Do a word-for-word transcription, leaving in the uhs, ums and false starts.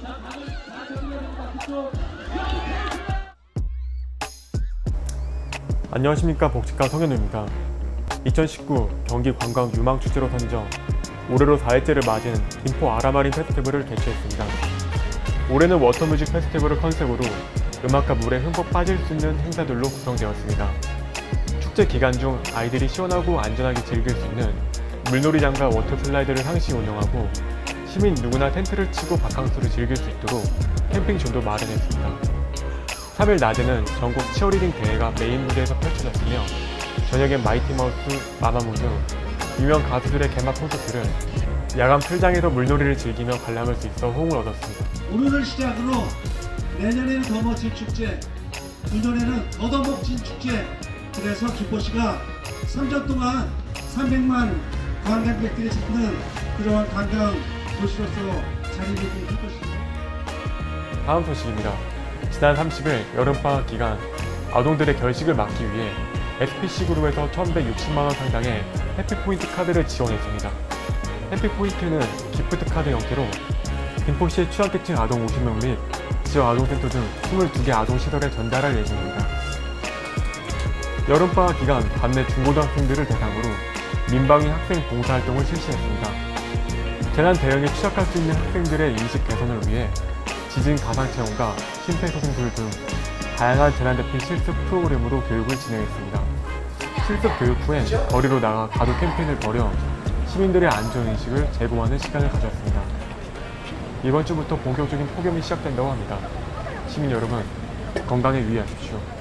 안녕하십니까. 복지과 성현우입니다. 이천십구 경기 관광 유망축제로 선정, 올해로 사 회째를 맞이는 김포 아라마린 페스티벌을 개최했습니다. 올해는 워터뮤직 페스티벌을 컨셉으로 음악과 물에 흠뻑 빠질 수 있는 행사들로 구성되었습니다. 축제 기간 중 아이들이 시원하고 안전하게 즐길 수 있는 물놀이장과 워터슬라이드를 상시 운영하고, 시민 누구나 텐트를 치고 바캉스를 즐길 수 있도록 캠핑존도 마련했습니다. 삼 일 낮에는 전국 치어리딩 대회가 메인 무대에서 펼쳐졌으며, 저녁엔 마이티마우스, 마마무 등 유명 가수들의 개막 콘서트를 야간 풀장에서 물놀이를 즐기며 관람할 수 있어 호응을 얻었습니다. 오늘을 시작으로 내년에는 더 멋진 축제, 후년에는 더더 멋진 축제, 그래서 김포시가 삼 년 동안 삼백만 관광객들이 찾는 그러한 관광 도시로서 자리매김을 할 것입니다. 다음 소식입니다. 지난 삼십 일 여름방학 기간 아동들의 결식을 막기 위해 에스피씨그룹에서 천백육십만 원 상당의 해피포인트 카드를 지원했습니다. 해피포인트는 기프트 카드 형태로 김포시의 취약계층 아동 오십 명 및 지역 아동센터 등 이십이 개 아동시설에 전달할 예정입니다. 여름방학 기간 관내 중고등학생들을 대상으로 민방위 학생 봉사활동을 실시했습니다. 재난 대응에 취약할 수 있는 학생들의 인식 개선을 위해 지진 가상체험과 심폐소생술 등 다양한 재난대피 실습 프로그램으로 교육을 진행했습니다. 실습 교육 후엔 거리로 나가 가족 캠페인을 벌여 시민들의 안전의식을 제고하는 시간을 가졌습니다. 이번 주부터 본격적인 폭염이 시작된다고 합니다. 시민 여러분, 건강에 유의하십시오.